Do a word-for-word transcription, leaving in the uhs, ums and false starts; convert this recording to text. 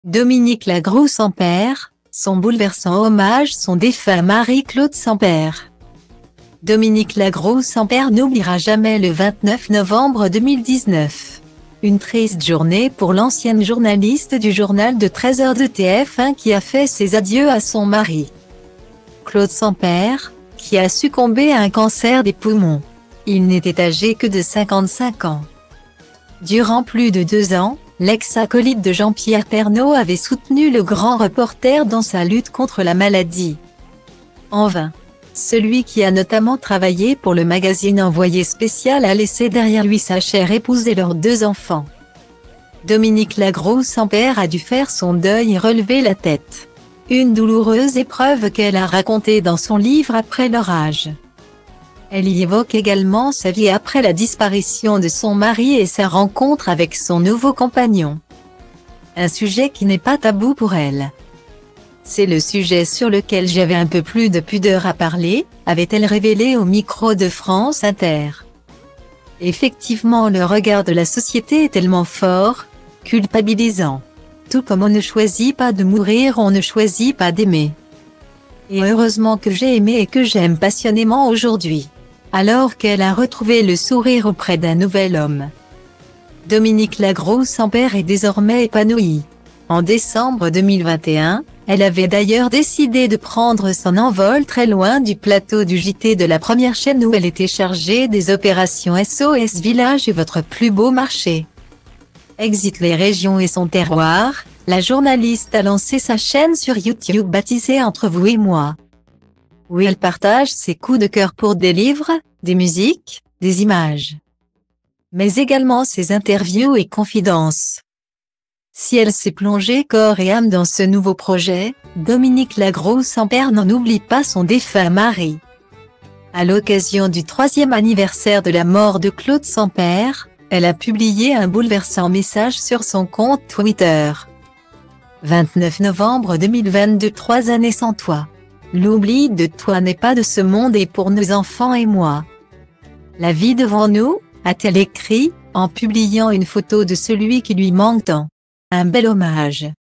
Dominique Lagroux sans père, son bouleversant hommage son défunt mari Claude Sampère. Dominique Lagroux sans père n'oubliera jamais le vingt-neuf novembre deux mille dix-neuf. Une triste journée pour l'ancienne journaliste du journal de treize heures de T F un qui a fait ses adieux à son mari. Claude Sampère, qui a succombé à un cancer des poumons. Il n'était âgé que de cinquante-cinq ans. Durant plus de deux ans, l'ex-acolyte de Jean-Pierre Pernaut avait soutenu le grand reporter dans sa lutte contre la maladie. En vain. Celui qui a notamment travaillé pour le magazine Envoyé spécial a laissé derrière lui sa chère épouse et leurs deux enfants. Dominique Lagroux sans père a dû faire son deuil et relever la tête. Une douloureuse épreuve qu'elle a racontée dans son livre Après l'orage. Elle y évoque également sa vie après la disparition de son mari et sa rencontre avec son nouveau compagnon. Un sujet qui n'est pas tabou pour elle. C'est le sujet sur lequel j'avais un peu plus de pudeur à parler, avait-elle révélé au micro de France Inter. Effectivement, le regard de la société est tellement fort, culpabilisant. Tout comme on ne choisit pas de mourir, on ne choisit pas d'aimer. Et heureusement que j'ai aimé et que j'aime passionnément aujourd'hui. Alors qu'elle a retrouvé le sourire auprès d'un nouvel homme. Dominique Lagroux sans père est désormais épanouie. En décembre deux mille vingt et un, elle avait d'ailleurs décidé de prendre son envol très loin du plateau du J T de la première chaîne où elle était chargée des opérations S O S Village et Votre plus beau marché. Exit les régions et son terroir, la journaliste a lancé sa chaîne sur YouTube baptisée Entre vous et moi, où elle partage ses coups de cœur pour des livres, des musiques, des images, mais également ses interviews et confidences. Si elle s'est plongée corps et âme dans ce nouveau projet, Dominique Lagroux sans père n'en oublie pas son défunt mari. À l'occasion du troisième anniversaire de la mort de Claude Sampère, elle a publié un bouleversant message sur son compte Twitter. vingt-neuf novembre deux mille vingt-deux, trois années sans toi. L'oubli de toi n'est pas de ce monde et pour nos enfants et moi. La vie devant nous, a-t-elle écrit, en publiant une photo de celui qui lui manque tant. Un bel hommage.